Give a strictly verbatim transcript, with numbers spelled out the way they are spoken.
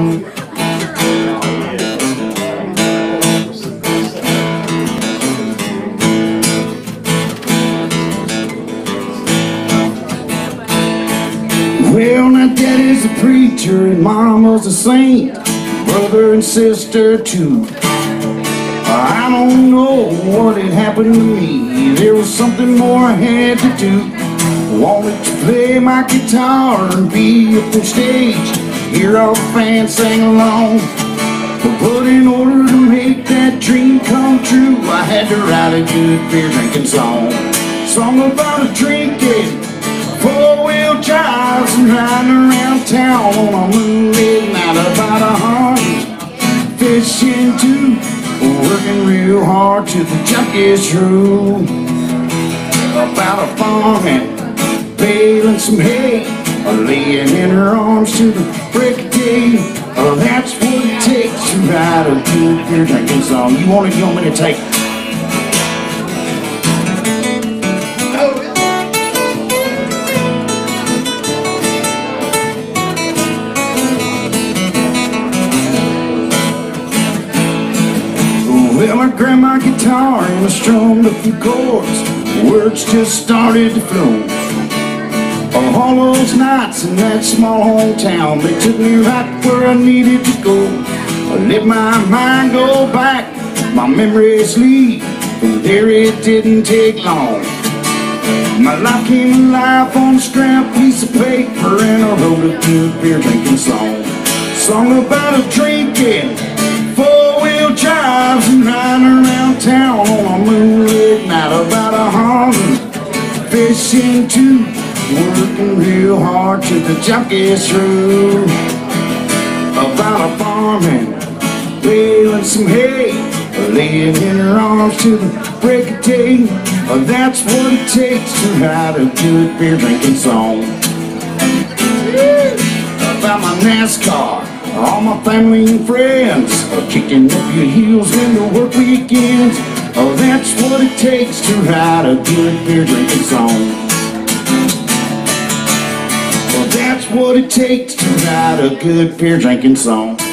Well, now daddy's a preacher and mama's a saint, brother and sister too. I don't know what had happened to me. There was something more I had to do. Wanted to play my guitar and be up on stage, hear all the fans sing along. But in order to make that dream come true, I had to write a good beer drinking song. Song about a drinking, four-wheel drives and riding around town on a moonlit night. About a hundred fishing too, working real hard till the junk is through. About a farming, baling some hay, laying in her arms to the break of day. Oh, that's what it takes to write a good beer drinking song. You want it, you want me to take it? Well, I grabbed my guitar and I strummed a few chords. Words just started to flow. All those nights in that small hometown, they took me right where I needed to go. I let my mind go back, my memories leave. From there it didn't take long. My life came alive on a scrap piece of paper, and I wrote a good beer drinking song. Song about a drinking, four-wheel drives and riding around town on a moonlit night. About a hundred fishing too, working real hard till the junk is through. About a farming, baling some hay, laying in her arms till the break of day. That's what it takes to write a good beer drinking song. About my NASCAR, all my family and friends, kicking up your heels in the work weekends. Oh, that's what it takes to write a good beer drinking song. Well, that's what it takes to write a good beer drinking song.